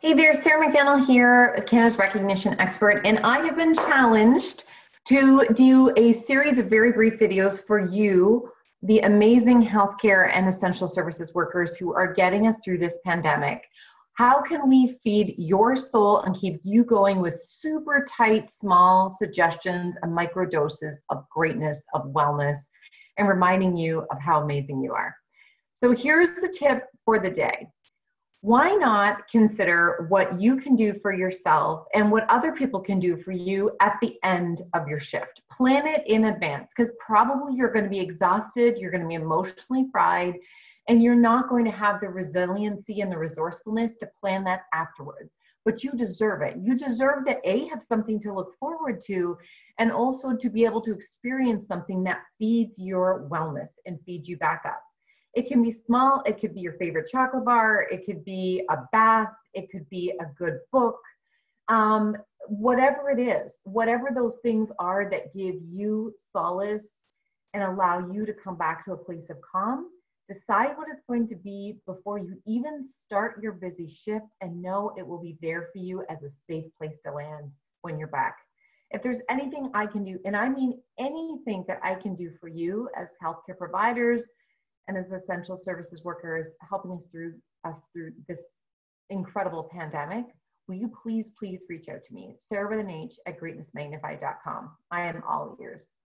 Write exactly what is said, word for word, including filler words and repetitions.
Hey there, Sarah McVanel here, Canada's recognition expert, and I have been challenged to do a series of very brief videos for you, the amazing healthcare and essential services workers who are getting us through this pandemic. How can we feed your soul and keep you going with super tight, small suggestions and micro doses of greatness, of wellness, and reminding you of how amazing you are? So here's the tip for the day. Why not consider what you can do for yourself and what other people can do for you at the end of your shift? Plan it in advance, because probably you're going to be exhausted, you're going to be emotionally fried, and you're not going to have the resiliency and the resourcefulness to plan that afterwards. But you deserve it. You deserve to A, have something to look forward to, and also to be able to experience something that feeds your wellness and feeds you back up. It can be small, it could be your favorite chocolate bar, it could be a bath, it could be a good book, um, whatever it is, whatever those things are that give you solace and allow you to come back to a place of calm. Decide what it's going to be before you even start your busy shift, and know it will be there for you as a safe place to land when you're back. If there's anything I can do, and I mean anything that I can do for you as healthcare providers, and as essential services workers, helping us through us through this incredible pandemic, will you please, please reach out to me, Sarah with an H at greatness magnified dot com. I am all ears.